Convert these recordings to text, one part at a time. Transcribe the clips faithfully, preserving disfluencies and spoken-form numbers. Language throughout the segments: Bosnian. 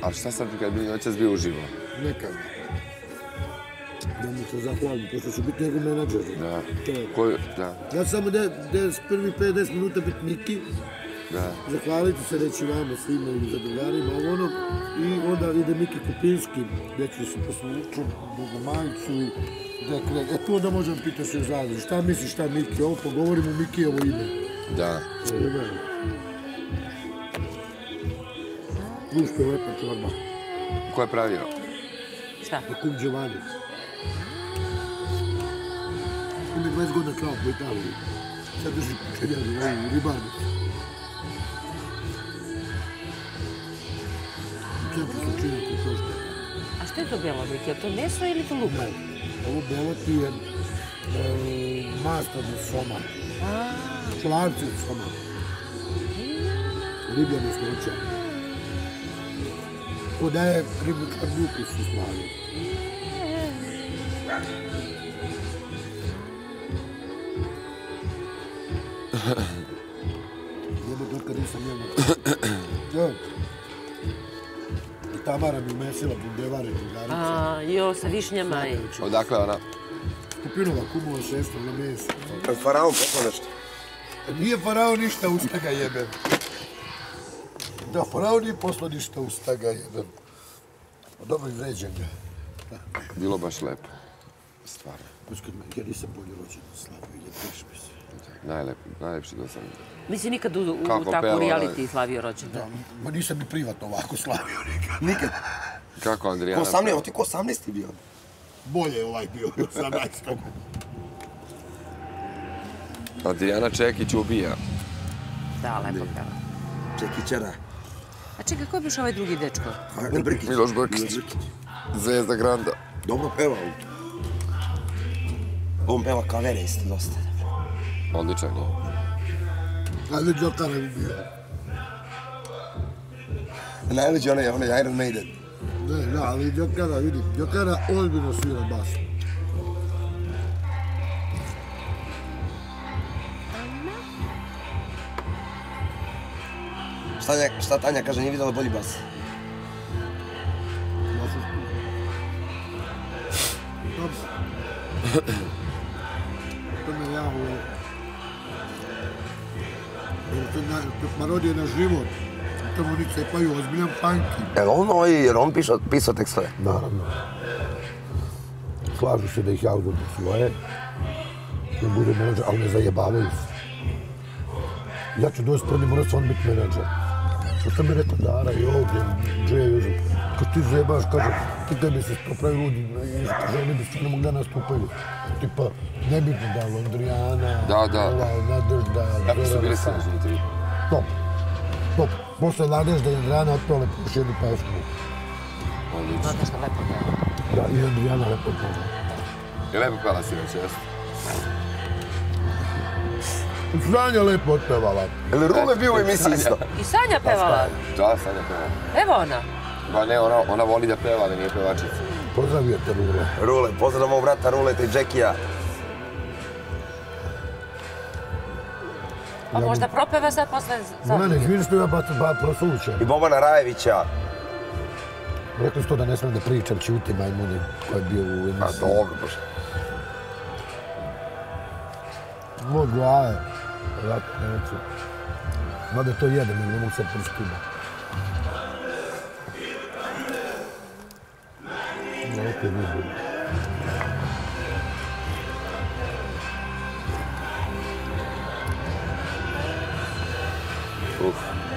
A šta sad kad bi noćas bio uživo? Nekad. Da mu se zahvalim, pošto ću biti njegov menadžer. Da. Koju, da. Ja samo da prvi pedeset minuta biti Miki. Da. Zahvaliti se reći vama, svima i zadrugarima, ono. I onda ide Miki Kupinski, gdje ću se posluču, Boga majicu i gdje kreg. E tu onda možem pitati se zajedno, šta misliš, šta Miki, ovo pogovorimo Mikijevo ime. Da. Luško je lepa čorba. Ko je pravio? Šta? Na kum Giovanni. Ima dvadeset godina kao po Italiji. Sad drži pečenjanu, u ribarnicu. A što je to belo, Miki? Je to meso ili to luk? Ne, ovo belo ti je masta od soma. Čelarci od soma. Ribljani smoća. Ko daje ribičar ukus u stvari. Jebo to kad nisam jelo. Tamara mi umesila bundevare drugarica. A, jo, sa višnjama i... Odakle ona? Kupinova, kumova šesta na mesa. Faraon posla nešto. Nije Faraon ništa usta ga jebem. Da, Faraon nije posla ništa usta ga jebem. Dobro izređen ga. Bilo baš lepo. Stvarno. Ja nisam bolje rođen slavio, jebeš mi se. Najlepši do sam. Nisi nikad u takvu reality slavio rođendan? Ma nisam ni privatno ovako slavio nikad. Nikad. Kako Andrijana? Ko osamnaesti, ti ko osamnaesti bio? Bolje je ovaj bio, osamnaesti. Andrijana Čekić ubija. Da, lepo peva. Čekićara. A čekaj, ko je biš ovaj drugi dečko? Miloš Brkić. Zvezda Granda. Dobro peva on. On peva kavere isto dosta. Odličan je. Ali Đokara bi bio. Najluđi onaj, onaj Iron Maiden. Ne, da, ali Đokara, vidi, Đokara ozbiljno svira bas. Šta Tanja kaže, nije vidjela bolji bas? To me ja ovo... Parodije na život. Tamo oni cepaju ozbiljan punky. Jer on ovaj, jer on pisao tekstove? Naravno. Slažu se da ih ja uzem svoje. Da bude menadžer, ali ne zajebavaju se. Ja ću doći prvi, mora se on biti menadžer. Što sam mi rekao, Dara i ovdje, Džeja i uzem. Kad ti zajebaš, kaže, ti tebi se popravi ljudi, žene bi se ne mogli da nastupaju. Tipa, nebitno da, Londrijana, Nadežda, Kako su bili snažni tri? Top. Top. Posle Nadežda i Andrijana otpale još jednu pesmu. Odlično. Nadežda lepo peva. Da, i Andrijana lepo peva. Je lepo pela si već, jesu? Sanja lepo otpevala. Je li Rule bio u emisiji isto? I Sanja pevala? Da, Sanja pevala. Evo ona. Ba ne, ona voli da peva, ali nije pevačica. Pozdravio te Rule. Rule, pozdravljam mog brata Ruleta i Džekija. Pa možda propeva sad posle... Ne, ne, izvini što ja ba prosućem. I Bobana Rajevića. Rekli su to da ne smijem da pričam, ćuti majmuni koji je bio u emisiji. A dobro, bože. Moj glave, ja neću. Mada to jedem, ne mogu se prstima. Neke vidim. Uf.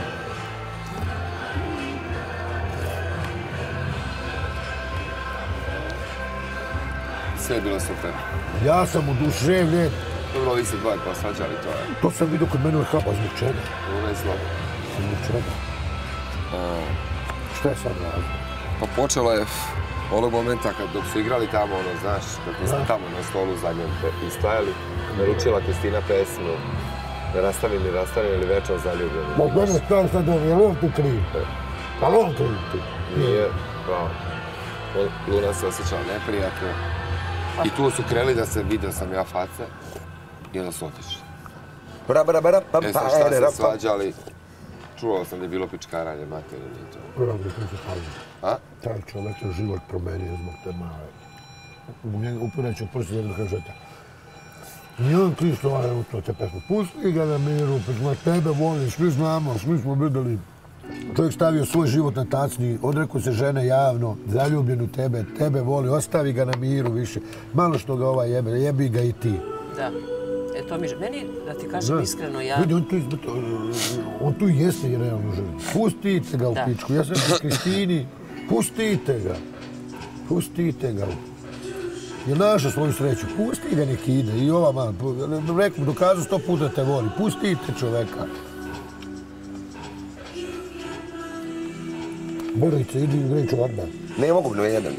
Sve je bilo super. Ja sam oduševljen. Dobro, vi ste dvoje posvađali, to je. To sam vidio kod mene u Haba, zbog čega? Ono je slobo. Zbog čega? Šta je sad razlog? Pa počelo je onog momenta kad dok su igrali tamo, ono, znaš, kako smo tamo na stolu zadnjem i stajali, naručila Kristina pesmu Ne rastavim ni rastavim ili večer zaljubljeni. Bog mene stavim sad ovo, je li on tu kriv? Ali on kriv tu? Nije, pravo. Luna se osjećala neprijatno. I tu su kreli da se vidio sam ja face i onda su otišli. E sad šta se svađali, čuo sam da je bilo pičkaranje materine i to. Pravda, to se pazi. A? Taj čovjek je život promenio zbog te male. U njega upireću prosti jedno kažete. I on Kristo, ovaj u to te pesme. Pusti ga na miru, pa tebe voli, svi znamo, svi smo videli. Čovjek stavio svoj život na tacni, odrekao se žene javno, zaljubljen u tebe, tebe voli, ostavi ga na miru više. Malo što ga ovaj jebe, jebi ga i ti. Da. E to mi, meni, da ti kažem iskreno, ja... Vidi, on tu, on tu jeste i realno želi. Pustite ga u pičku, ja sam u Kristini, pustite ga. Pustite ga. Je našao svoju sreću, pusti ga nek ide. I ova man, rekao, dokazao sto puta da te voli, pustite čoveka. Borice, idi i grej čorba. Ne mogu, ne jedan.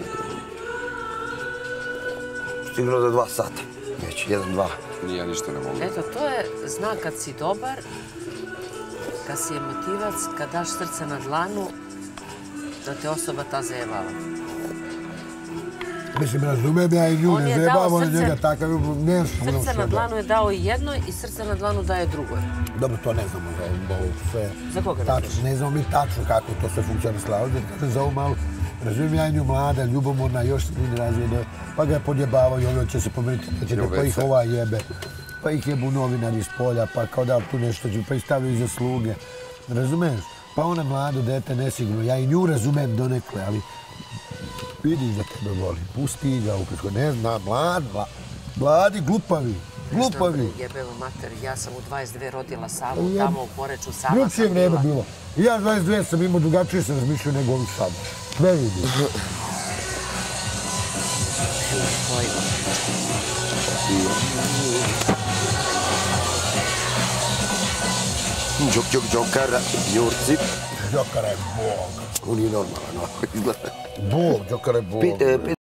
Stignuo za dva sata. Već, jedan, dva. Nije ništa ne mogu. Eto, to je znak kad si dobar, kad si emotivac, kad daš srce na dlanu, da te osoba ta zajevala. Mislim, razumijem ja i nju, ne zajebavam on njega takav, ne znam. Srce na dlanu je dao i jednoj i srce na dlanu daje drugoj. Dobro, to ne znamo za ovo sve. Za koga ne znaš? Ne znamo mi tačno kako to sve funkcionira Slavlje. Za ovo malo, razumijem ja i nju mlada, ljubomorna, još se nije razvijena, pa ga je podjebavao i ono će se pomeriti, pa ih ova jebe. Pa ih jebu novinari iz polja, pa kao da tu nešto, pa ih stavio iza sluge. Razumiješ? Pa ona mlado dete nesigurno, ja i nju razumem donekle, ali vidiš da tebe voli, pusti ga upisko, ne znam, mlad, mladi, glupavi, glupavi. Jebeva mater, ja sam u dvadeset dve rodila Savu, tamo u Poreču, Sava sam bila. Drugčije vreme bilo. I ja dvadeset dve sam imao, drugačije sam razmišljao nego ovi sad. Sve vidiš. Džok, džok, džokara, Jurci. Džokara je bog. On je normalan, ovako izgleda. Bog, Džokara je bog.